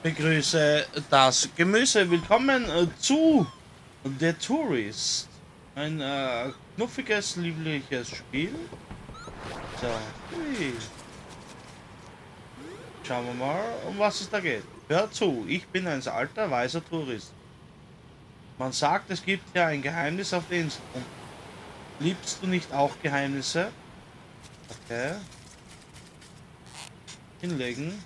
Begrüße das Gemüse. Willkommen zu The Tourist. Ein knuffiges, liebliches Spiel. So, hui. Schauen wir mal, um was es da geht. Hör zu, ich bin ein alter, weiser Tourist. Man sagt, es gibt ja ein Geheimnis auf der Insel. Und liebst du nicht auch Geheimnisse? Okay. Hinlegen.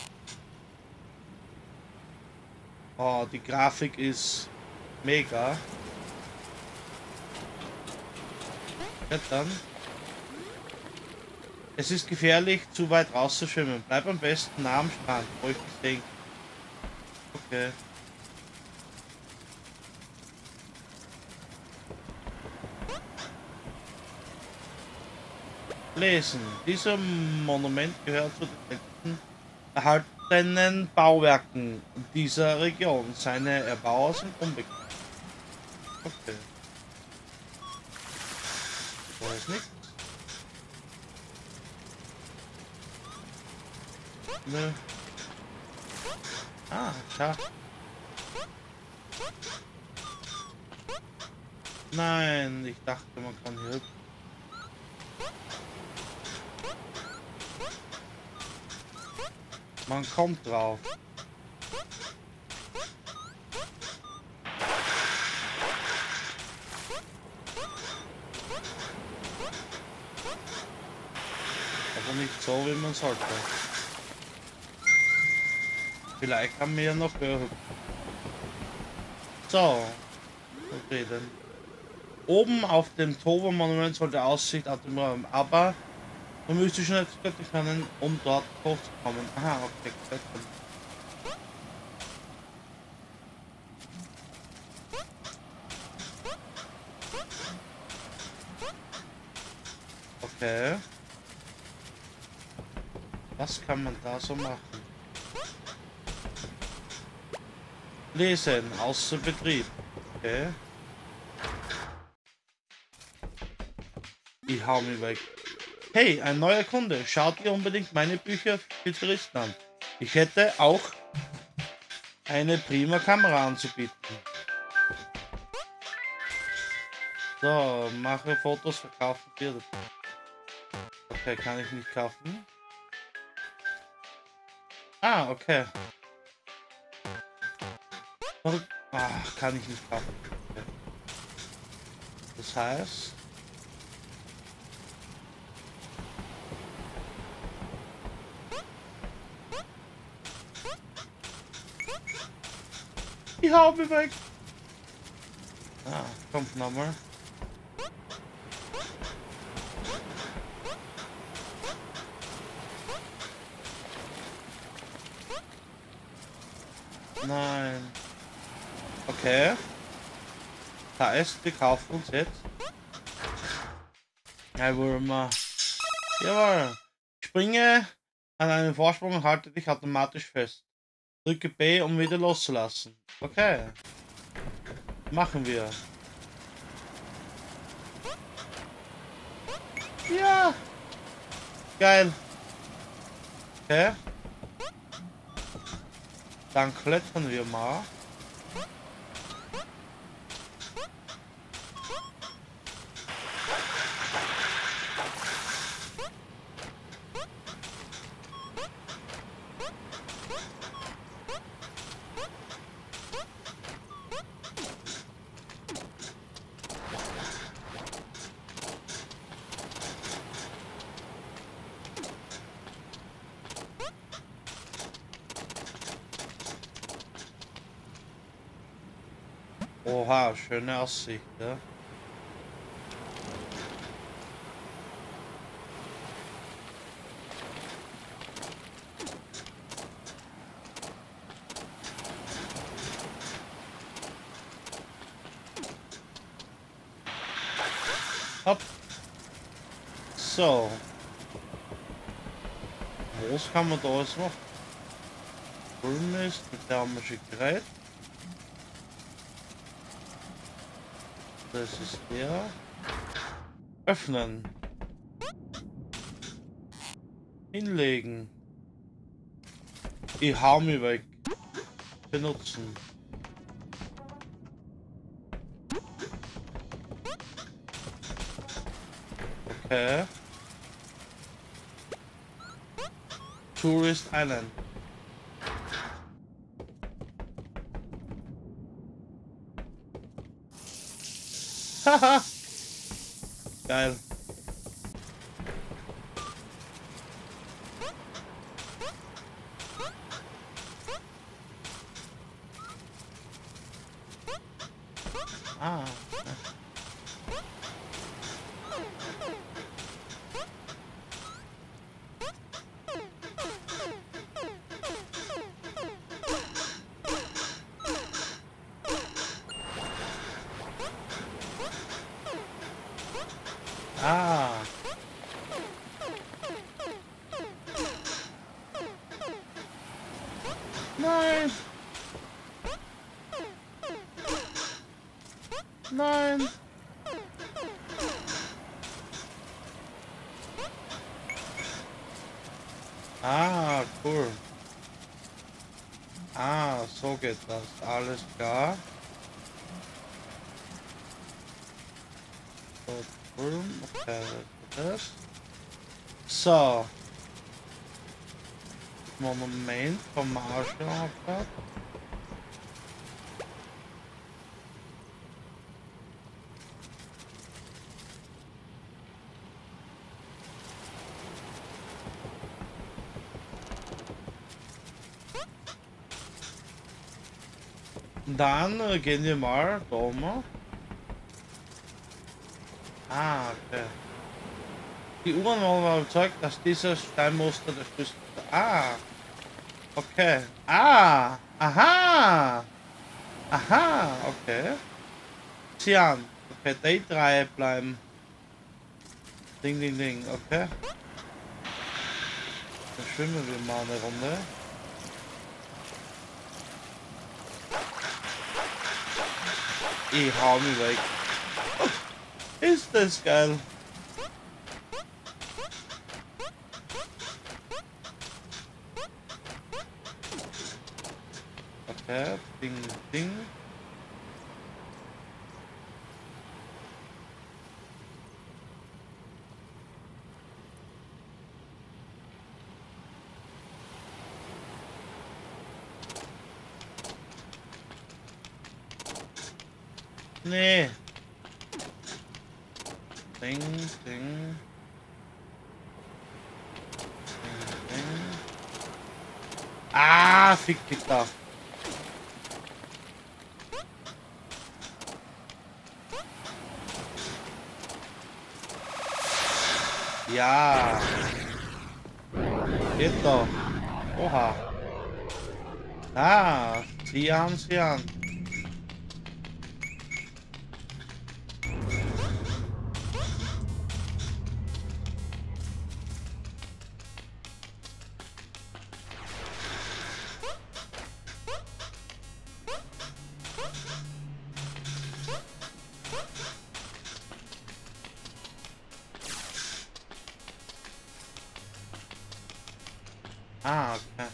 Oh, die Grafik ist mega. Klettern. Es ist gefährlich, zu weit rauszuschwimmen. Bleib am besten nah am Strand, wo ich dich denke. Okay. Lesen. Dieser Monument gehört zu den ältesten erhaltenen Bauwerken dieser Region. Seine Erbauer sind unbekannt. Okay. Da ist nichts. Ne. Ah, schau. Nein, ich dachte, man kann hier hüpfen. Man kommt drauf. Aber nicht so, wie man sollte. Vielleicht haben wir ja noch höher hüpfen. So. Reden. Oben auf dem Toba-Monument sollte Aussicht atemberaubend, aber man müsste schon etwas göttlich können, um dort hochzukommen. Aha, okay, göttlich. Okay. Was kann man da so machen? Lesen, außer Betrieb. Okay. Ich hau mich weg. Hey, ein neuer Kunde. Schaut ihr unbedingt meine Bücher für Touristen an. Ich hätte auch eine prima Kamera anzubieten. So, mache Fotos, verkaufen Bilder. Okay, kann ich nicht kaufen. Ah, okay. Ach, kann ich nicht kaufen. Okay. Das heißt... Ich hau mich weg. Ah, kommt nochmal. Nein. Okay. Da ist, wir kaufen uns jetzt. Jawohl. Jawohl. Springe an einen Vorsprung und halte dich automatisch fest. Drücke B, um wieder loszulassen. Okay. Machen wir. Ja. Geil. Okay. Dann klettern wir mal. Oha, schöne Aussicht, ja. Hopp. So. Was kann man da alles machen? Grünmist mit thermische Gerät. Das ist der. Öffnen. Hinlegen. Ich hau mich weg. benutzen. Okay. Tourist Island. Haha. Geil. Ah. Ah. Nein. Nein. Ah, cool. Ah, so geht das. Alles klar. So, cool. Okay, das. So. Monument vom Marshall gehabt. Dann gehen wir mal da oben. Ah, okay. Die U-Bahn war überzeugt, dass dieser Steinmuster der Schlüssel. Ah, okay. Ah, aha. Aha, okay. Cyan. Okay, Day-3 bleiben. Ding, ding, ding, okay. Dann schwimmen wir mal eine Runde. Ich hau mich weg. Ist das geil. Okay, ding, ding. Nee. Ding, ding. Ding, ding. Ah, fick dich da. Ja. Geht doch. Oha. Ah, sieh an, sieh an. Ah, okay.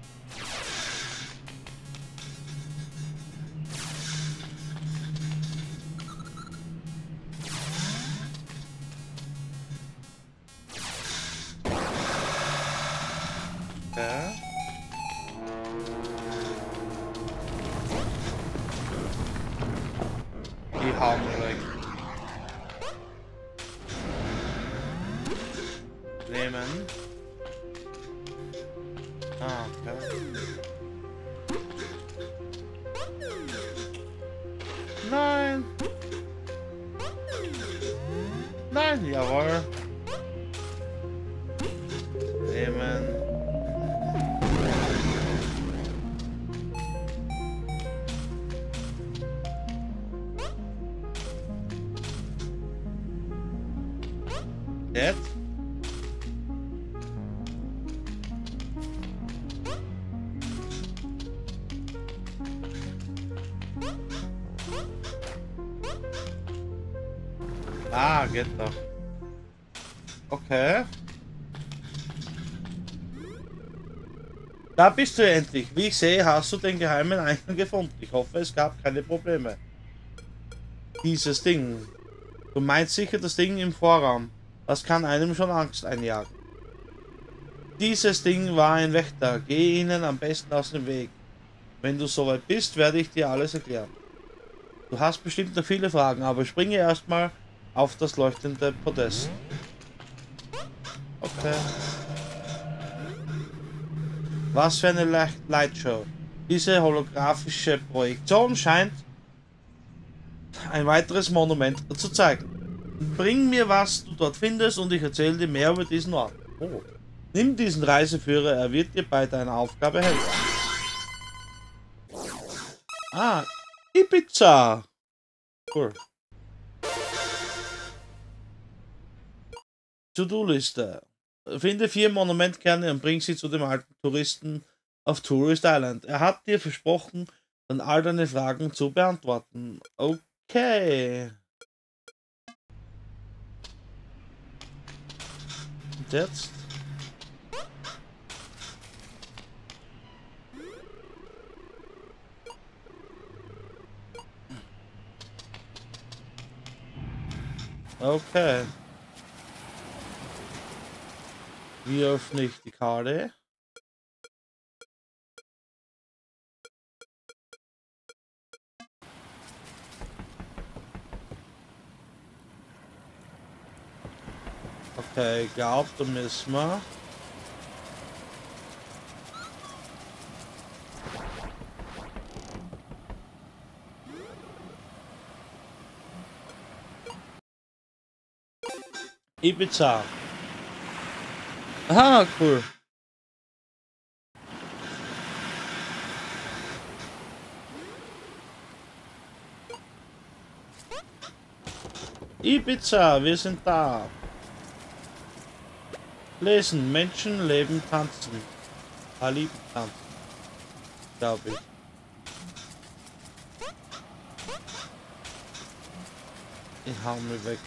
Okay. Die hauen wir weg. Nehmen. Ah, okay. Nein! Nein, jawohl. Nehmen. Jetzt? Ah, geht doch. Okay. Da bist du endlich. Wie ich sehe, hast du den geheimen Eingang gefunden. Ich hoffe, es gab keine Probleme. Dieses Ding. Du meinst sicher das Ding im Vorraum. Das kann einem schon Angst einjagen. Dieses Ding war ein Wächter. Geh ihnen am besten aus dem Weg. Wenn du soweit bist, werde ich dir alles erklären. Du hast bestimmt noch viele Fragen, aber springe erstmal auf das leuchtende Podest. Okay. Was für eine Lightshow. Diese holographische Projektion scheint ein weiteres Monument zu zeigen. Bring mir, was du dort findest, und ich erzähle dir mehr über diesen Ort. Oh. Nimm diesen Reiseführer, er wird dir bei deiner Aufgabe helfen. Ah, Ibiza. Cool. To-Do-Liste. Finde 4 Monumentkerne und bring sie zu dem alten Touristen auf Tourist Island. Er hat dir versprochen, dann all deine Fragen zu beantworten. Okay. Und jetzt? Okay. Wie öffne ich die Karte? Okay, ich glaube, da müssen wir. Ibiza. Aha, cool. Ibiza, wir sind da. Lesen, Menschen leben, tanzen. Lieben tanzen. Glaube ich. Ich hau mir weg.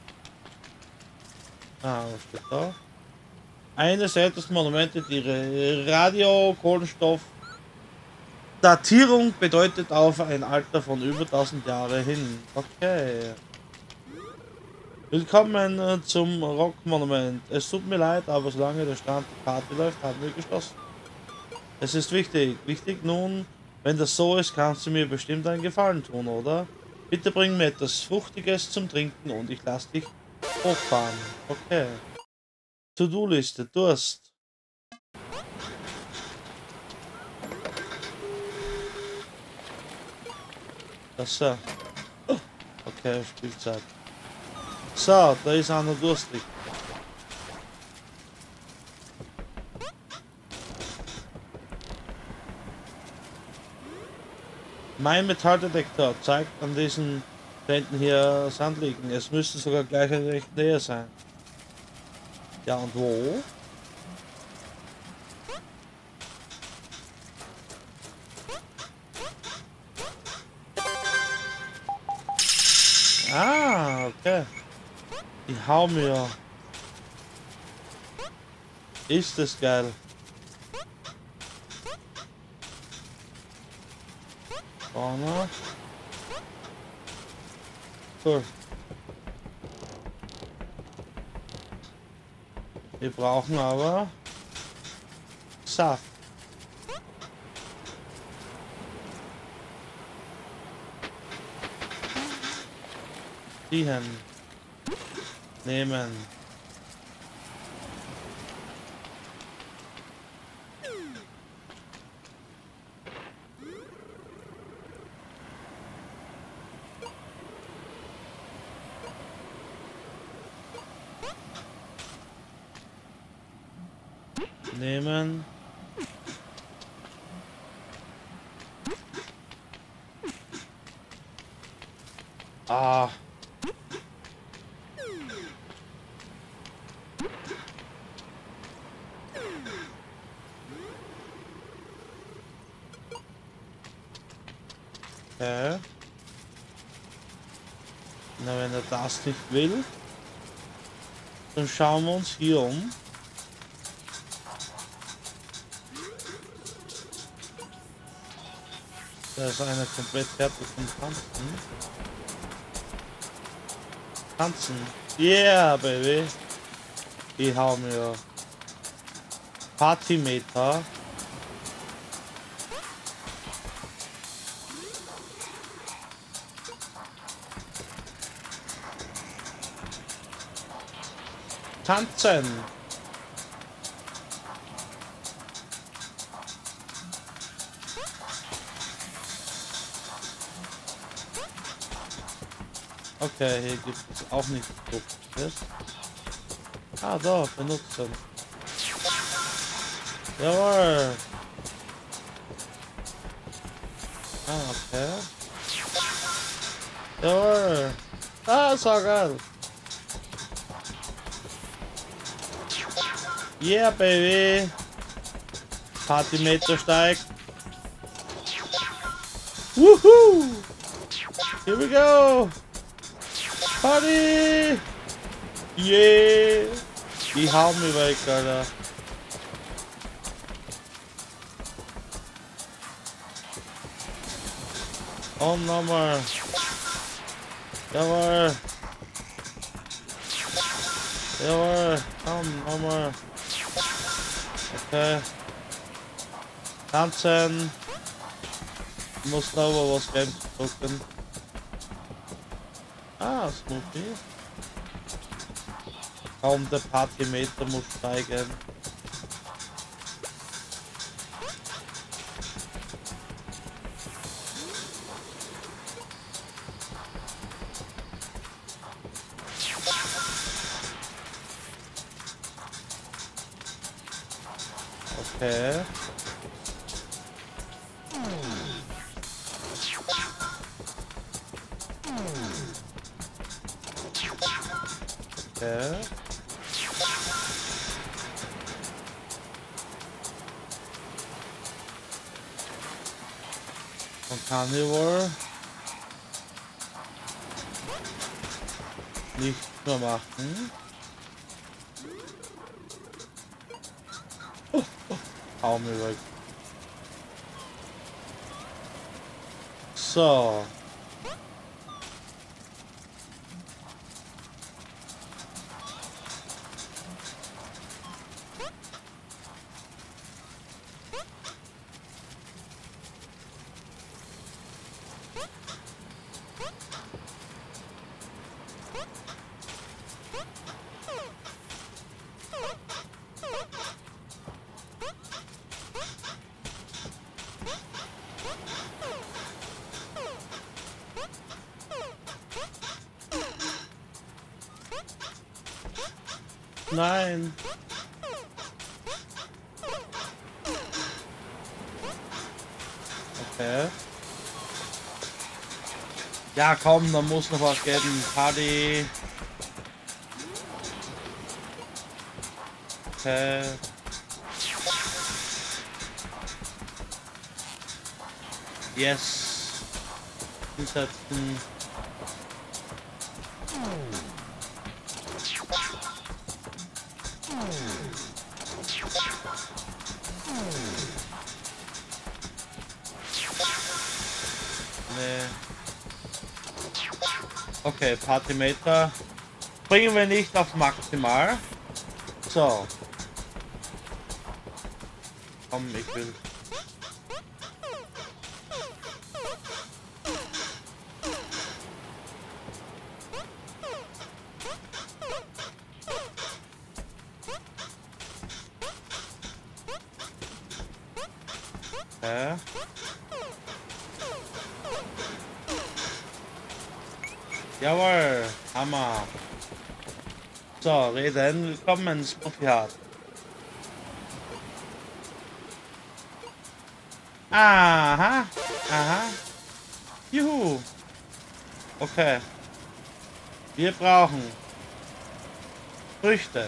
Ah, was steht da? Eines der ältesten Monumente, die Radiokohlenstoff. Datierung bedeutet auf ein Alter von über 1000 Jahre hin. Okay. Willkommen zum Rockmonument. Es tut mir leid, aber solange der Strand die Party läuft, haben wir geschlossen. Es ist wichtig. Wichtig nun, wenn das so ist, kannst du mir bestimmt einen Gefallen tun, oder? Bitte bring mir etwas Fruchtiges zum Trinken und ich lasse dich hochfahren. Okay. To-Do-Liste, Durst. Das so. Okay, Spielzeit. So, da ist einer durstig. Mein Metalldetektor zeigt an diesen Wänden hier Sand liegen. Es müsste sogar gleich in recht Nähe sein. Ja, und wo? Ah, okay. Ich hau mir. Ist das geil. Vorne. Cool. Wir brauchen aber Saft. Ziehen. Nehmen. Nehmen. Ah. Okay. Na, wenn er das nicht will, dann schauen wir uns hier um. Da ist einer komplett fertig zum Tanzen. Tanzen. Yeah, baby. Die haben wir. Partymeter. Tanzen. Okay, hier gibt es auch nicht so viel. Ah, da, benutzen. Jawohl. Ah, okay. Jawohl. Ah, so geil. Yeah, baby. Partymeter steigt. Woohoo! Here we go. Party! Yeah! Die hauen mich weg, Alter. Und nochmal. Jawohl. Jawohl. Komm, nochmal. Okay. Tanzen. Ich muss da aber was Games drücken. Ah, Smoothie. Kaum der Partymeter muss steigen. Okay. Okay. Von Carnival nicht mehr machen. Hau mir weg. So. Nein. Okay. Ja, komm, da muss noch was geben. Party. Okay. Yes. Hinsetzen. Nee. Okay, Partymeter bringen wir nicht auf maximal. So. Komm, ich will. Okay. Jawohl, Hammer. So, reden, willkommen, Smoothie Hut. Aha, aha. Juhu. Okay. Wir brauchen Früchte.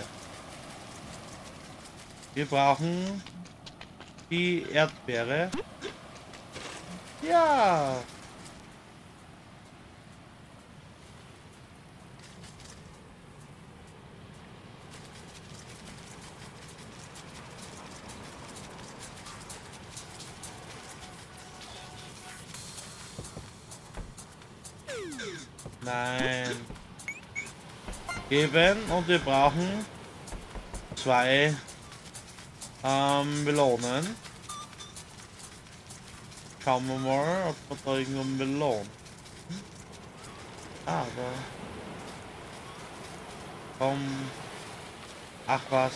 Wir brauchen die Erdbeere. Ja. Nein. Geben und wir brauchen 2 Melonen. Schauen wir mal, ob wir da irgendwo Melonen. Ah, da. Komm. Ach was.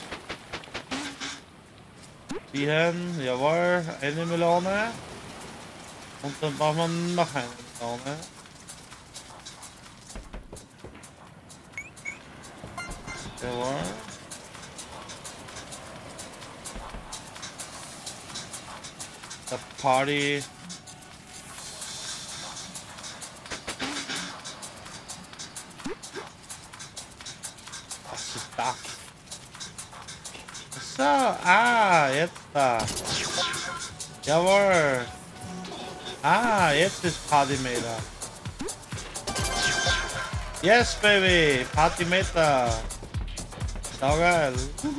Ziehen, jawohl, eine Melone. Und dann brauchen wir noch eine Melone. Jawohl. The Party. Was ist das? So, jetzt da. Jawohl. Jetzt ist Partymeter. Yes, baby. Partymeter. Saugeil.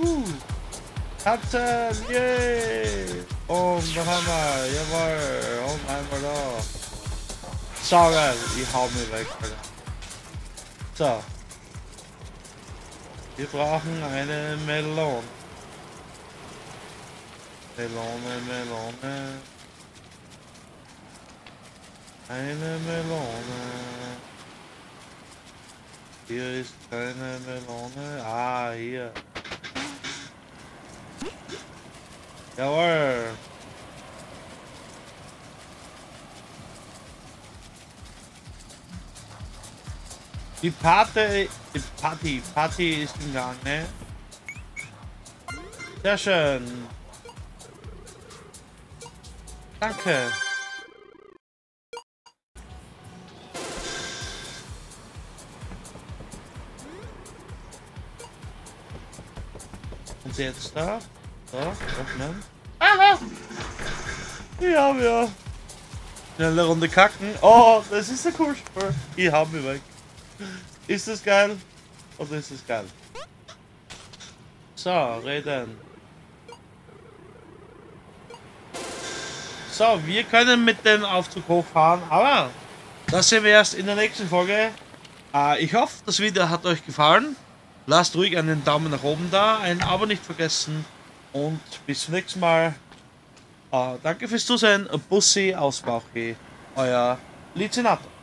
Katzen, yay. Und noch einmal. Jawohl. Und einmal da. Saugeil. Ich hau mir weg, Alter. So. Wir brauchen eine Melone. Melone. Eine Melone. Hier ist keine Melone. Hier. Jawohl. Die Party ist im Gang, ne? Sehr schön. Danke. Und jetzt da? So, öffnen. Aha! Ja. Schnelle Runde kacken. Oh, das ist ein cooles Spiel. Ich hab mich weg. Ist das geil? Oder ist das geil? So, reden. So, wir können mit dem Aufzug hochfahren, aber das sehen wir erst in der nächsten Folge. Ich hoffe, das Video hat euch gefallen. Lasst ruhig einen Daumen nach oben da, ein Abo nicht vergessen und bis zum nächsten Mal. Danke fürs Zusehen. Bussi aus Bauchi, euer Lizinator.